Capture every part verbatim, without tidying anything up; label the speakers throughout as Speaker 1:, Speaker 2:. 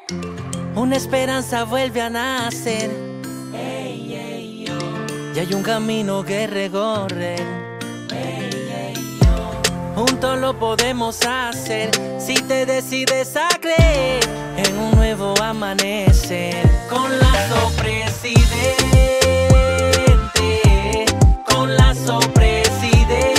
Speaker 1: Una esperanza vuelve a nacer. Ey, ey, yo. Y hay un camino que recorrer. Ey, ey, yo. Juntos lo podemos hacer si te decides a creer en un nuevo amanecer. Con Lazo presidente, con Lazo presidente,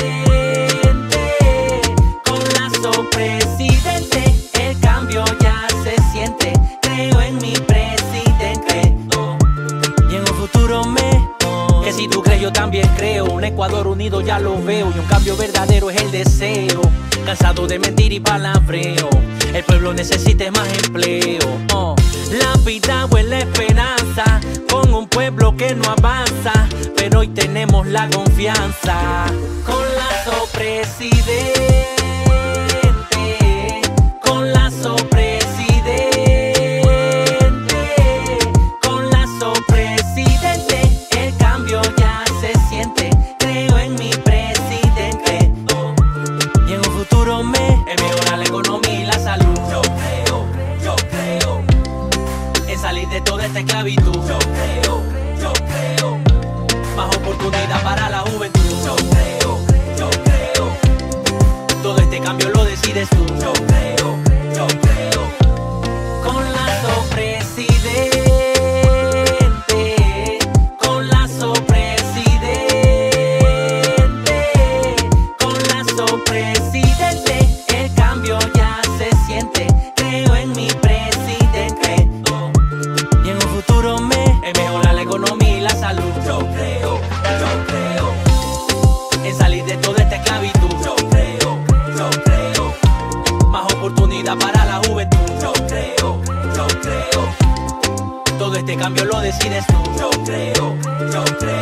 Speaker 1: con Lazo presidente, el cambio ya se siente. Creo en mi presidente, oh. Y en un futuro mejor. Que si tú crees yo también creo. Un Ecuador unido ya lo veo. Y un cambio verdadero es el deseo. Cansado de mentir y palabreo. El pueblo necesita más empleo, oh. La vida o la esperanza con un pueblo que no avanza, pero hoy tenemos la confianza. Con Lazo presidente, con Lazo presidente, con Lazo presidente, el cambio ya se siente. Creo en mi presidente, oh. Y en un futuro me es mejorar la economía y la salud. Yo creo, yo creo en salir de toda esta esclavitud. Yo creo, yo creo más oportunidad para la juventud. Yo creo, yo creo todo este cambio lo decides tú. Yo creo, yo creo con Lazo presidente, con Lazo presidente, con Lazo presidente, el cambio ya se siente. Creo en mi presidente, oh. Y en un futuro me es mejorar la economía y la salud. Yo creo, yo creo en salir de toda esta esclavitud. Yo creo, yo creo más oportunidad para la juventud. Yo creo, yo creo todo este cambio lo decides tú. Yo creo, yo creo